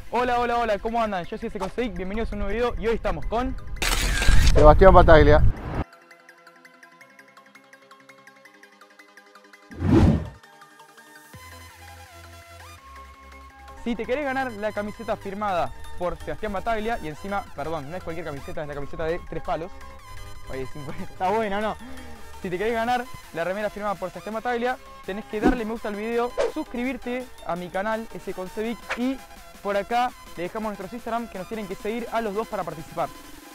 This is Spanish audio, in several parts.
Hola, hola, hola, ¿cómo andan? Yo soy Seconcevic, bienvenidos a un nuevo video y hoy estamos con... Sebastián Battaglia. Si te querés ganar la camiseta firmada por Sebastián Battaglia, y encima, perdón, no es cualquier camiseta, es la camiseta de 3 palos. Oye, está buena, ¿no? Si te querés ganar la remera firmada por Sebastián Battaglia, tenés que darle me gusta al video, suscribirte a mi canal, Seconcevic, y por acá le dejamos nuestros Instagram que nos tienen que seguir a los dos para participar.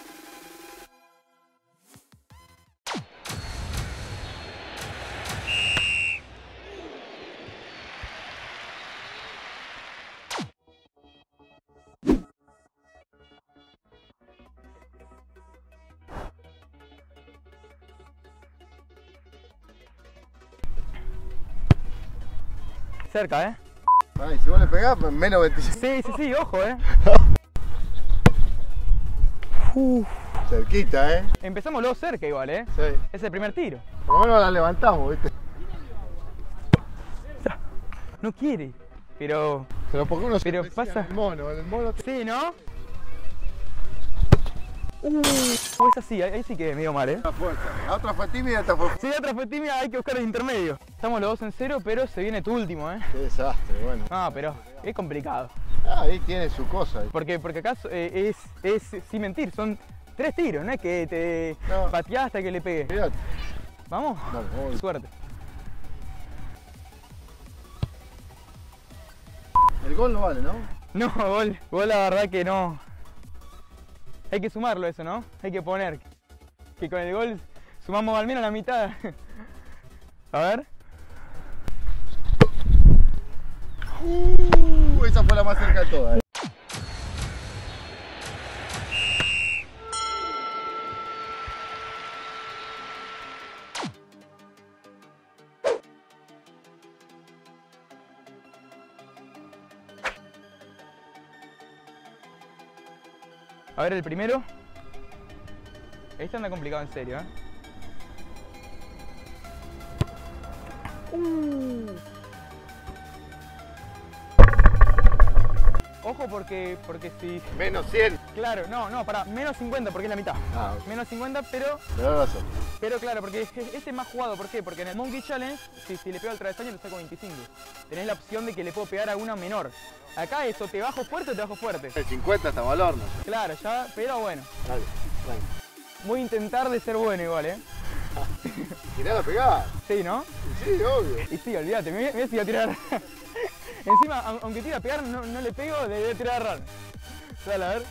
Cerca, ¿eh? Ay, si vos le pegás, menos 25. Sí, ojo, ¿eh? Cerquita, ¿eh? Empezamos luego cerca igual, ¿eh? Sí. Es el primer tiro. Por lo menos la levantamos, ¿viste? No quiere, pero... Pero porque uno pero se pasa... el mono. Sí, ¿no? Es así, ahí sí que me dio mal, ¿eh? La fuerza. La otra fue tímida, esta fue... Si la otra fue tímida, hay que buscar el intermedio. Estamos los dos en cero, pero se viene tu último, ¿eh? Qué desastre, bueno. Ah, pero es complicado. Ahí tiene su cosa. Porque acá es sin mentir, son 3 tiros, no es que te pateás hasta que le pegue. Fíjate. ¿Vamos? Dale, vamos. Suerte. El gol no vale, ¿no? No, gol la verdad que no. Hay que sumarlo eso, ¿no? Hay que poner que con el gol sumamos al menos la mitad. A ver. Esa fue la más cerca de todas. A ver el primero. Este anda complicado en serio, ¿eh? Ojo porque si... Menos 100. Claro, no, para menos 50 porque es la mitad. Ah, ok. Menos 50, pero razón. claro, porque este es más jugado. ¿Por qué? Porque en el Monkey Challenge, si le pego al travesaño, le saco 25. Tenés la opción de que le puedo pegar a una menor. Acá eso, te bajo fuerte o te bajo fuerte. El 50 está al horno. Claro, ya, pero bueno. Dale. Voy a intentar de ser bueno igual, ¿eh? Tirá la pegada. Sí, ¿no? Sí, obvio. Y sí, olvídate, me voy a tirar. Encima, aunque tira a pegar, no le pego, debe tirar a errar. Dale, a ver.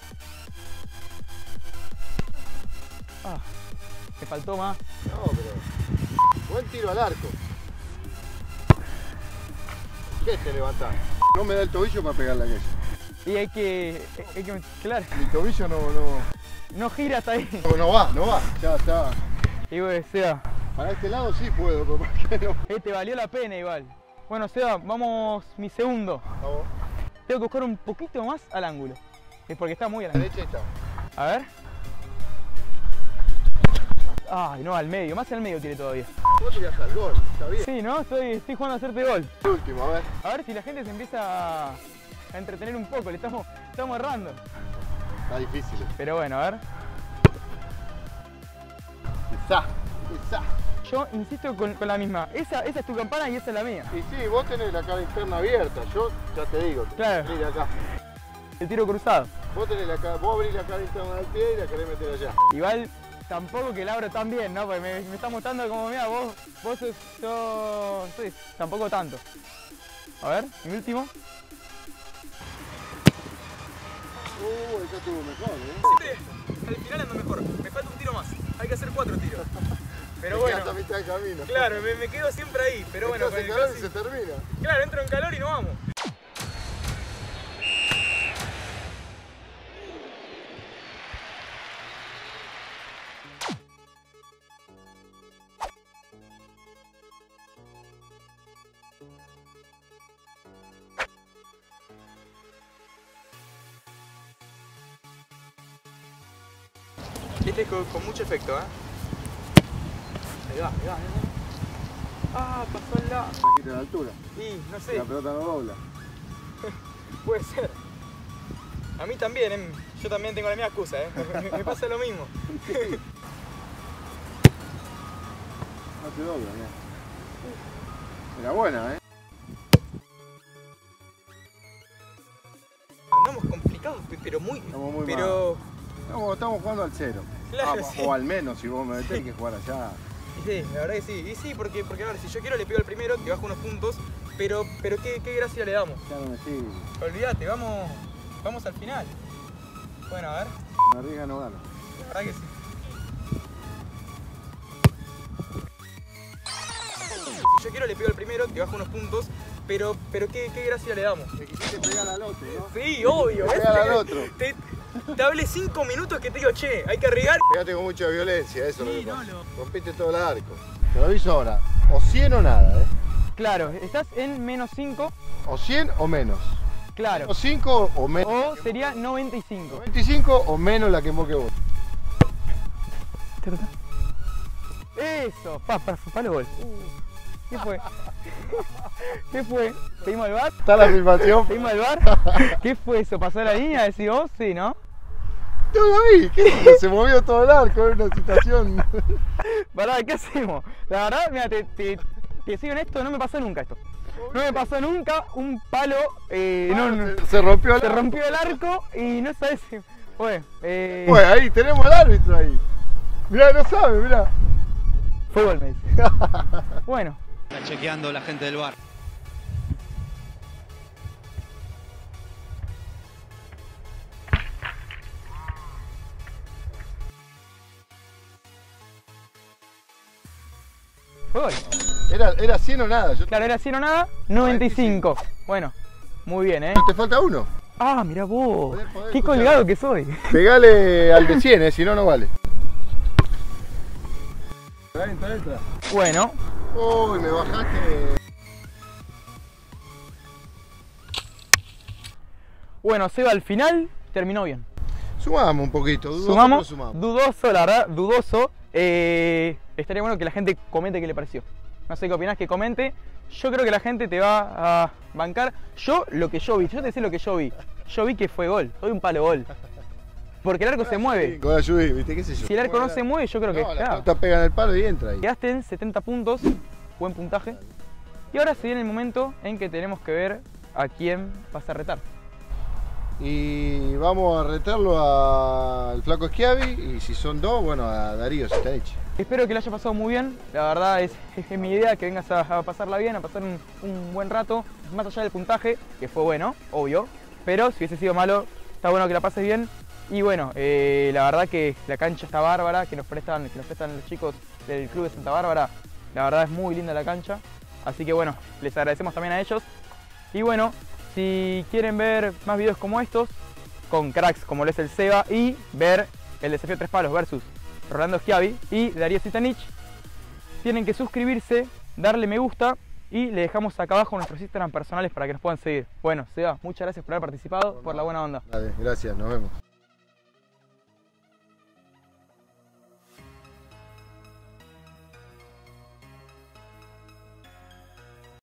Ah, me faltó más. No, pero... Buen tiro al arco. ¿Qué te levantás? No me da el tobillo para pegarle a aquello. Y hay que claro, Mi tobillo no gira hasta ahí. no va. Ya está. Y bueno, Seba, Para este lado sí puedo, pero ¿por qué no? te valió la pena igual. Bueno, Seba, vamos mi segundo. Vamos. Tengo que buscar un poquito más al ángulo. Es porque está muy al A la ángulo. derecha está. A ver. Ay, no, al medio, más al medio tiene todavía. Vos tirás al gol, está bien. Sí, ¿no? Estoy jugando a hacerte gol. El último, a ver. A ver si la gente se empieza a entretener un poco, le estamos errando. Está difícil. Pero bueno, a ver. Quizá. Yo insisto con la misma. Esa es tu campana y esa es la mía. Y sí, vos tenés la cara interna abierta. Yo ya te digo. Claro. Mira acá. El tiro cruzado. Vos abrís la cara interna del pie y la querés meter allá. Igual tampoco que la abro tan bien, ¿no? Porque me está mostrando como, mira, vos sí, tampoco tanto. A ver, mi último. Esa estuvo mejor, ¿eh? Siempre al final ando mejor. Me falta un tiro más. Hay que hacer 4 tiros. Pero Te bueno. quedas a mitad de camino. Claro, me quedo siempre ahí. Pero bueno, Estás en calor y se termina. Claro, entro en calor y nos vamos. Este es con mucho efecto, ¿eh? Ahí va. Ah, pasó el lado. Aquí de la altura. Y no sé, La pelota no dobla. puede ser. A mí también, yo también tengo la misma excusa, me pasa lo mismo. No te dobla, ¿no? Era buena, Andamos complicados, pero muy... Estamos muy pero... Estamos jugando al cero. Claro, sí. O al menos, si vos me metés, hay que jugar allá. Y sí, la verdad que sí. Y sí, porque a ver, si yo quiero le pego el primero, te bajo unos puntos, pero ¿qué gracia le damos? Ya no me sigue. Olvídate, vamos al final. Bueno, a ver. Me arriesga no gana. La verdad que sí. Si yo quiero le pego el primero, te bajo unos puntos, pero ¿qué gracia le damos? Te quisiste pegar al otro, ¿no? Sí, obvio. Pegar al otro. Te hablé 5 minutos que te digo, che, hay que arriesgar. Pegate con mucha violencia, eso Sí, es lo que no, pasa. Rompiste todo el arco. Te lo aviso ahora. O 100 o nada, Claro, estás en menos 5, O 100 o menos. claro. O 5 o menos. O sería 95. 25 o menos la que moque vos. Eso, palo gol. ¿Qué fue? ¿Qué fue? ¿Pedimos el bar? Está la filmación. ¿Pedimos el bar? ¿Qué fue eso? ¿Pasó la línea? ¿Decís vos? Sí, ¿no? No lo vi, ¿qué? Se movió todo el arco, era una situación. ¿Verdad? ¿Qué hacemos? La verdad, mira, te soy honesto, no me pasó nunca esto. No me pasó nunca un palo, Se rompió el se arco. rompió el arco y no sabes si... Bueno, Pues ahí, tenemos al árbitro ahí. Mirá, no sabe, mirá. fue gol, me dice. Bueno. Está chequeando la gente del bar. Fue gol. Era 100 o nada. Claro, era 100 o nada, 95. Bueno, muy bien, ¿eh? Te falta uno. Ah, mirá vos. Podés Qué escuchar. colgado que soy. Pegale al de 100, si no, no vale. Entra. Bueno, Uy, me bajaste. bueno, Seba, al final terminó bien. Sumamos un poquito, dudoso, Sumamos, pero sumamos. dudoso, la verdad, dudoso. Estaría bueno que la gente comente qué le pareció. No sé qué opinás, que comente. Yo creo que la gente te va a bancar. Lo que yo vi, yo te sé lo que yo vi. Yo vi que fue gol, fue un palo gol. Porque el arco se mueve. Con la lluvia, ¿viste? ¿Qué sé yo? Si el arco no se mueve, yo creo que No, la está. pelota pega en el palo y entra ahí. Quedaste en 70 puntos, buen puntaje. Y ahora se viene el momento en que tenemos que ver a quién vas a retar. Y vamos a retarlo al Flaco Schiavi y si son dos, bueno, a Darío Zitanich. Espero que lo haya pasado muy bien, la verdad es mi idea que vengas a pasarla bien, a pasar un buen rato, más allá del puntaje, que fue bueno, obvio, pero si hubiese sido malo, está bueno que la pases bien. Y bueno, la verdad que la cancha está bárbara, que nos prestan los chicos del club de Santa Bárbara, la verdad es muy linda la cancha, así que bueno, les agradecemos también a ellos. Y bueno, si quieren ver más videos como estos, con cracks como lo es el Seba, y ver el desafío 3 palos versus Rolando Schiavi y Darío Zitanich, tienen que suscribirse, darle me gusta y le dejamos acá abajo nuestros Instagram personales para que nos puedan seguir. Bueno, Seba, muchas gracias por haber participado, por la buena onda. Dale, gracias, nos vemos.